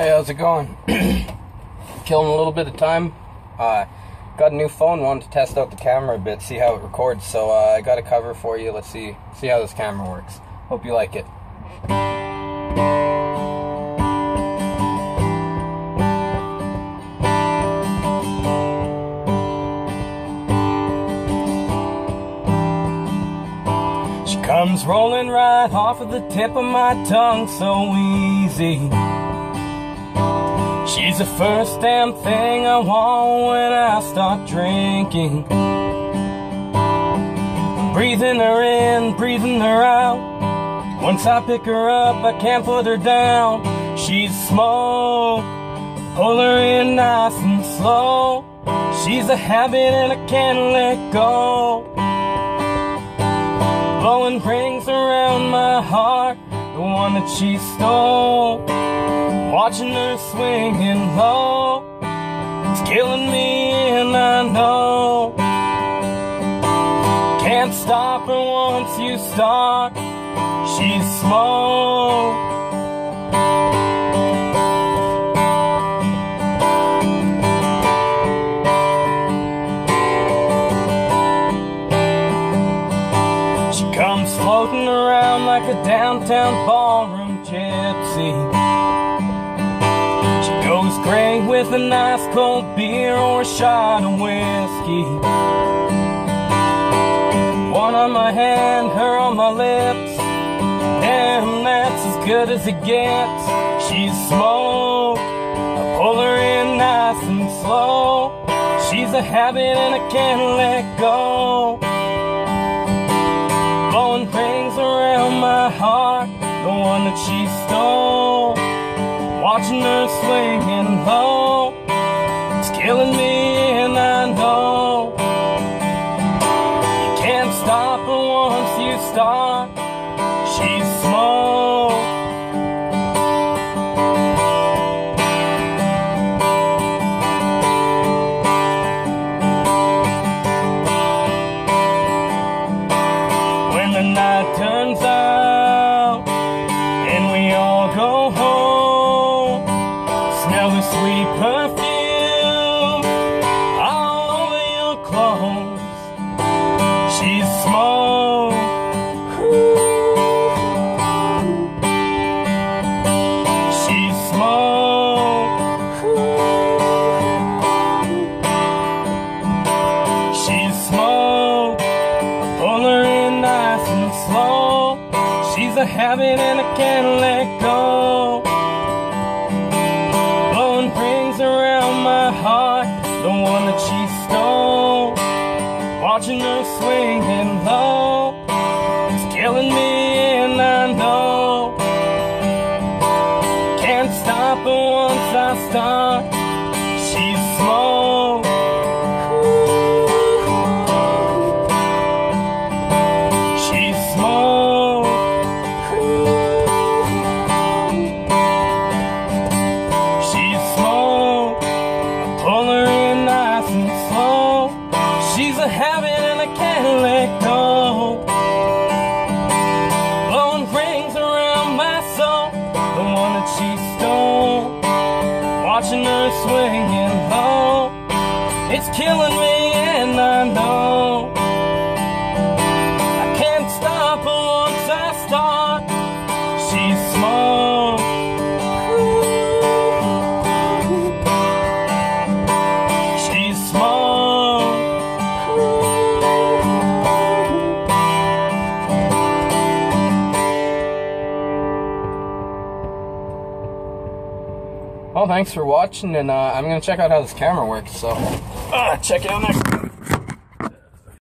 Hey, how's it going? Killing a little bit of time. Got a new phone, wanted to test out the camera a bit, see how it records. So I got a cover for you. Let's see how this camera works. Hope you like it. She comes rolling right off of the tip of my tongue so easy. She's the first damn thing I want when I start drinking. I'm breathing her in, breathing her out. Once I pick her up, I can't put her down. She's smoke, pull her in nice and slow. She's a habit and I can't let go. Blowing rings around my heart, the one that she stole. Watching her swinging low, it's killing me and I know. Can't stop her once you start, she's smoke. She comes floating around like a downtown ballroom gypsy. Goes great with a nice cold beer or a shot of whiskey. One on my hand, her on my lips. Damn, that's as good as it gets. She's smoke, I pull her in nice and slow. She's a habit and I can't let go. Blowing rings around my heart, the one that she stole. Watching her swinging low, it's killing me and I know. You can't stop her once you start, she's smoke. When the night turns out and we all go home, smell the sweet perfume all over your clothes. She's smoke. She's smoke. She's smoke. Pull her in nice and slow. She's a habit and I can't let go. Around my heart, the one that she stole. Watching her swinging low, it's killing me and I know. Can't stop her once I start, she's smoke. She's smoke. She's smoke. Pull her in nice and slow. She's a habit and I can't let go. Blowing rings around my soul, the one that she stole. Watching her swinging low, it's killing me and I know. I can't stop her once I start, she's smoke. Well, thanks for watching, and I'm going to check out how this camera works, so check it out next time.